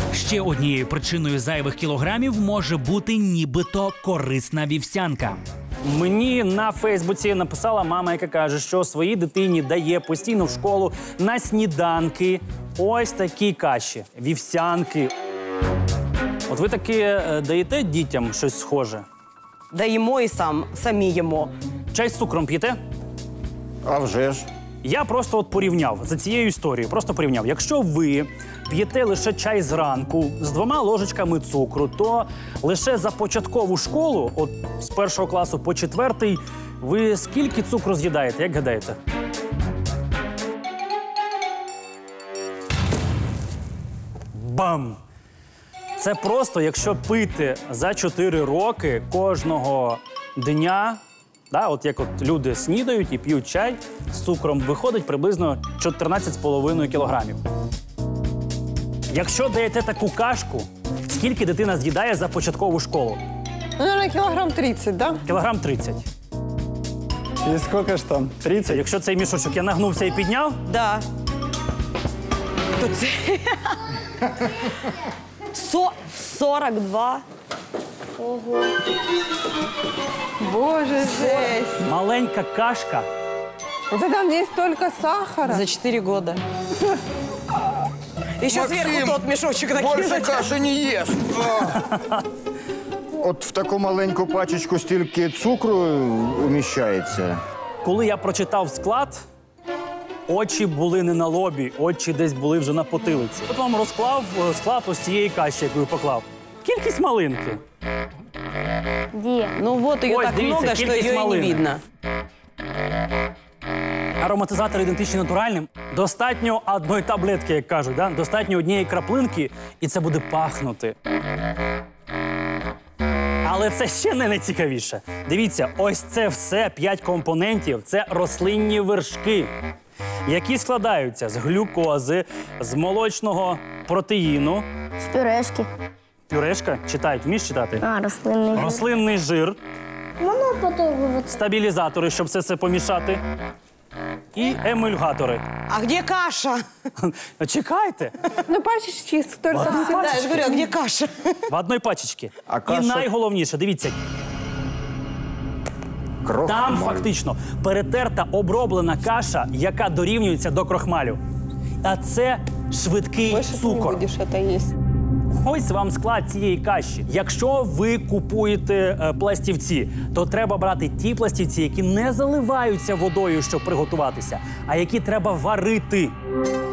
Ще однією причиною зайвих кілограмів може бути нібито корисна вівсянка. Мені на Фейсбуці написала мама, яка каже, що своїй дитині дає постійно в школу на сніданки ось такі каші, вівсянки. От ви таки даєте дітям щось схоже? Даємо і самі їмо. Чай з цукром п'єте? А вже ж. Я просто от порівняв за цією історією. Просто порівняв. Якщо ви п'єте лише чай зранку з 2 ложечками цукру, то лише за початкову школу, от з 1 класу по 4, ви скільки цукру з'їдаєте? Як гадаєте? Бам! Це просто, якщо пити за 4 роки кожного дня, да, от як от люди снідають і п'ють чай з цукром, виходить приблизно 14,5 кілограмів. Якщо даєте таку кашку, скільки дитина з'їдає за початкову школу? Наверное, килограмм 30, да? Кілограм 30. І скільки ж там? 30? Якщо цей мішочок я нагнувся і підняв, Да. Тут 42. Боже, жесть. маленька кашка. Вот это в ней столько сахара. За 4 года. Еще Максим, сверху тот мешочек Більше накинуть. каші не їш. От в таку маленьку пачечку стільки цукру уміщається. Коли я прочитав склад, очі були не на лобі, очі десь були вже на потилиці. От вам розклав склад ось цієї каші, яку я поклав. Кількість малинки. Где? Ну вот ее Ой, так дивіться, много, что кількість ее и не малини. видно. Ароматизатори ідентичні натуральним. Достатньо одної таблетки, як кажуть, да? Достатньо однієї краплинки, і це буде пахнути. Але це ще не найцікавіше. Дивіться, ось це все 5 компонентів – це рослинні вершки, які складаються з глюкози, з молочного протеїну. С пюрешки. Пюрешка, читають, вмієш читати? А, рослинний. Рослинний жир, Воно потім. стабілізатори, щоб це все помішати, і емульгатори. А где каша? Чекайте, Ну, пачечки столько всего. Да, я же говорю, а где каша? в одній пачечці. А І каша? найголовніше, дивіться, Крохмаль. там фактично перетерта оброблена каша, яка дорівнюється до крохмалю. А це швидкий Больше ты не цукор. будешь это есть. Ось вам склад цієї каші. Якщо ви купуєте пластівці, то треба брати ті пластівці, які не заливаються водою, щоб приготуватися, а які треба варити.